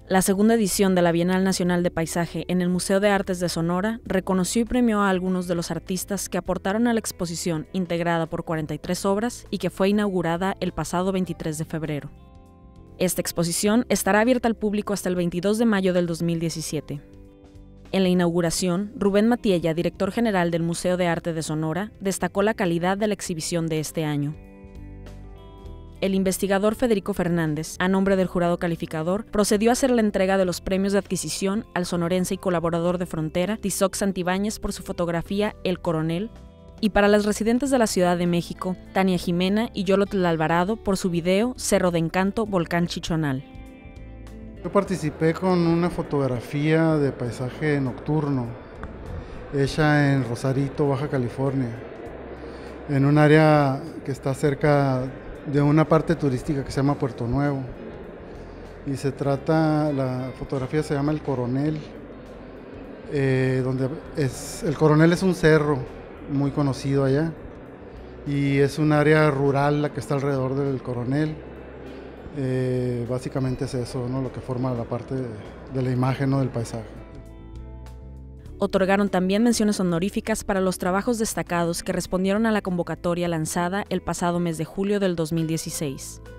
La segunda edición de la Bienal Nacional de Paisaje en el Museo de Artes de Sonora reconoció y premió a algunos de los artistas que aportaron a la exposición integrada por 43 obras y que fue inaugurada el pasado 23 de febrero. Esta exposición estará abierta al público hasta el 22 de mayo del 2017. En la inauguración, Rubén Matiella, director general del Museo de Arte de Sonora, destacó la calidad de la exhibición de este año. El investigador Federico Fernández, a nombre del jurado calificador, procedió a hacer la entrega de los premios de adquisición al sonorense y colaborador de Frontera, Tizoc Santibáñez, por su fotografía El Coronel, y para las residentes de la Ciudad de México, Tania Jimena y Yolotl Alvarado, por su video Cerro de Encanto, Volcán Chichonal. Yo participé con una fotografía de paisaje nocturno, hecha en Rosarito, Baja California, en un área que está cerca de una parte turística que se llama Puerto Nuevo. Y la fotografía se llama El Coronel, el Coronel es un cerro muy conocido allá, y es un área rural la que está alrededor del Coronel. Básicamente es eso, ¿no?, lo que forma la parte de la imagen, ¿no?, del paisaje. Otorgaron también menciones honoríficas para los trabajos destacados que respondieron a la convocatoria lanzada el pasado mes de julio del 2016.